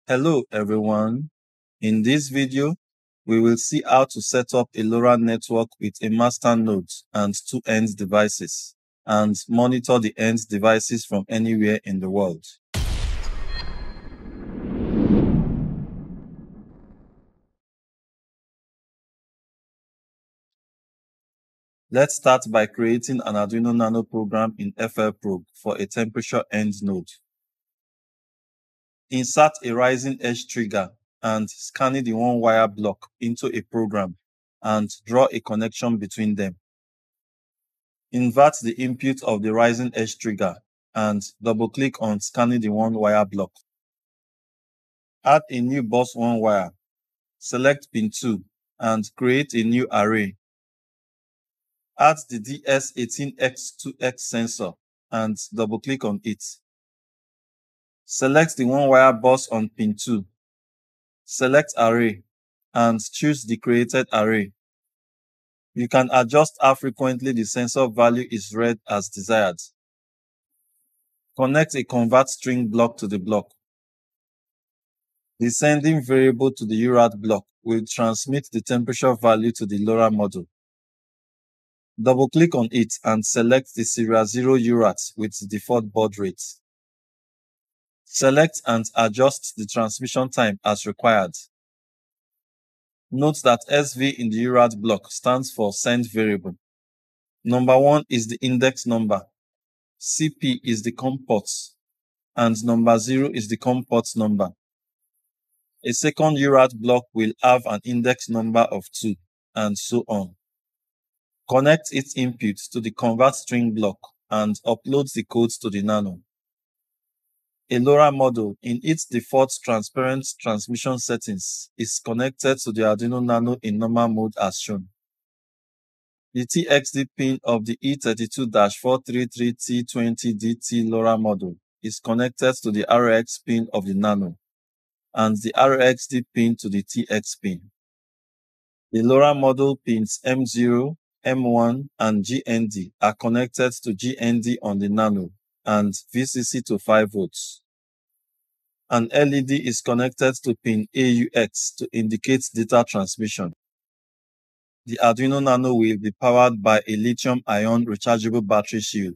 Hello everyone. In this video, we will see how to set up a LoRa network with a master node and two end devices, and monitor the end devices from anywhere in the world. Let's start by creating an Arduino Nano program in FLProg for a temperature end node. Insert a rising edge trigger and scan the one-wire block into a program and draw a connection between them. Invert the input of the rising edge trigger and double-click on scanning the one-wire block. Add a new bus one wire. Select pin 2 and create a new array. Add the ES8266 sensor and double-click on it. Select the one-wire bus on pin 2. Select array and choose the created array. You can adjust how frequently the sensor value is read as desired. Connect a convert string block to the block. The sending variable to the UART block will transmit the temperature value to the LoRa module. Double-click on it and select the serial 0 UART with the default baud rate. Select and adjust the transmission time as required. Note that SV in the UART block stands for send variable. Number 1 is the index number, CP is the COM port, and number 0 is the COM port number. A second UART block will have an index number of 2, and so on. Connect its input to the convert string block and upload the codes to the Nano. A LoRa module in its default transparent transmission settings is connected to the Arduino Nano in normal mode as shown. The TXD pin of the ES82-433T20DT LoRa module is connected to the RX pin of the Nano, and the RXD pin to the TX pin. The LoRa module pins M0, M1, and GND are connected to GND on the Nano and VCC to 5 volts. An LED is connected to pin AUX to indicate data transmission. The Arduino Nano will be powered by a lithium-ion rechargeable battery shield.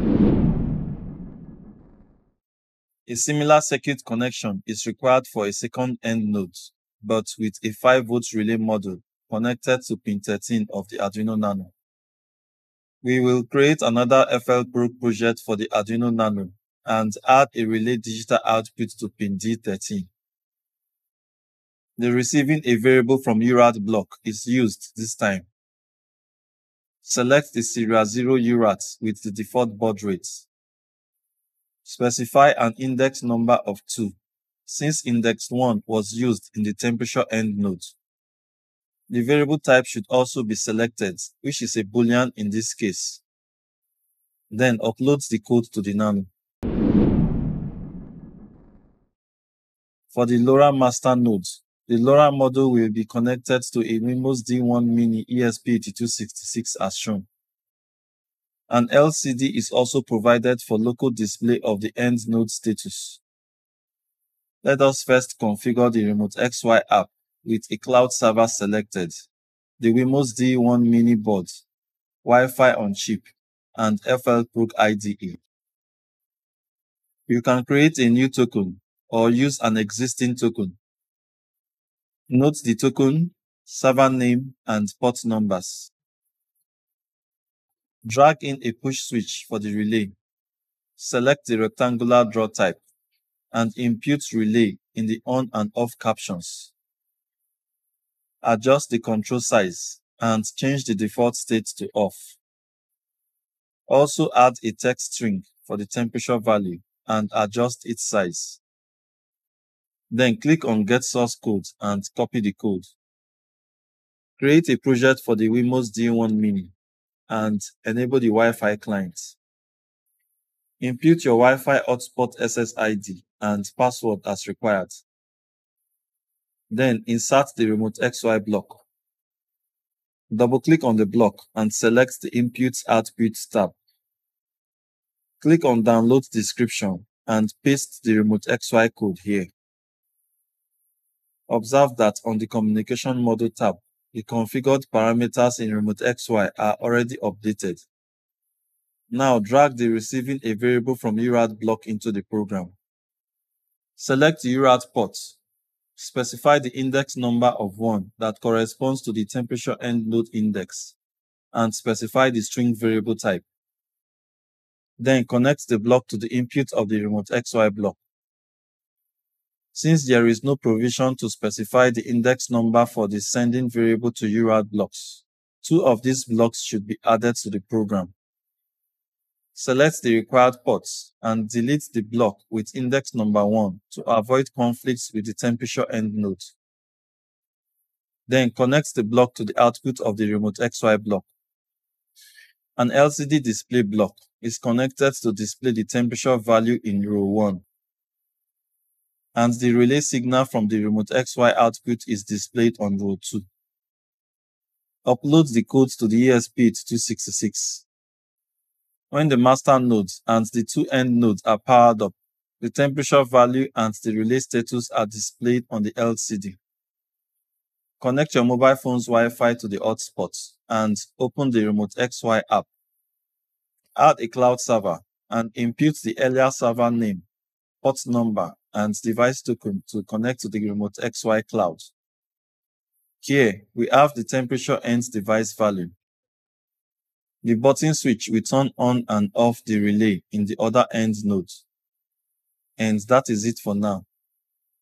A similar circuit connection is required for a second end node, but with a 5-volt relay module connected to pin 13 of the Arduino Nano. We will create another FLProg project for the Arduino Nano and add a relay digital output to pin D13. The receiving a variable from UART block is used this time. Select the serial 0 UART with the default baud rate. Specify an index number of 2, since index 1 was used in the temperature end node. The variable type should also be selected, which is a boolean in this case. Then upload the code to the Nano. For the LoRa master node, the LoRa module will be connected to a Wemos D1 mini ESP8266 as shown. An LCD is also provided for local display of the end node status. Let us first configure the RemoteXY app with a cloud server selected, the Wemos D1 mini board, Wi-Fi on chip, and FLProg IDE. You can create a new token or use an existing token. Note the token, server name, and port numbers. Drag in a push switch for the relay. Select the rectangular draw type and input relay in the on and off captions. Adjust the control size and change the default state to off. Also add a text string for the temperature value and adjust its size. Then click on Get Source Code and copy the code. Create a project for the Wemos D1 mini and enable the Wi-Fi client. Input your Wi-Fi hotspot SSID and password as required. Then insert the RemoteXY block. Double-click on the block and select the Input/Output tab. Click on Download Description and paste the RemoteXY code here. Observe that on the Communication Module tab, the configured parameters in RemoteXY are already updated. Now drag the receiving a variable from UART block into the program. Select the UART port. Specify the index number of 1 that corresponds to the temperature end node index, and specify the string variable type. Then connect the block to the input of the RemoteXY block. Since there is no provision to specify the index number for the sending variable to UART blocks, 2 of these blocks should be added to the program. Select the required ports and delete the block with index number 1 to avoid conflicts with the temperature end node. Then connect the block to the output of the RemoteXY block. An LCD display block is connected to display the temperature value in row 1. And the relay signal from the RemoteXY output is displayed on row 2. Upload the code to the ESP8266. When the master node and the 2 end nodes are powered up, the temperature value and the relay status are displayed on the LCD. Connect your mobile phone's Wi-Fi to the hotspot and open the RemoteXY app. Add a cloud server and input the earlier server name, port number, and device token to connect to the RemoteXY cloud. Here, we have the temperature end device value. The button switch will turn on and off the relay in the other end node. And that is it for now.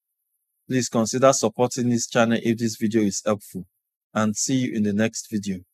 Please consider supporting this channel if this video is helpful, and see you in the next video.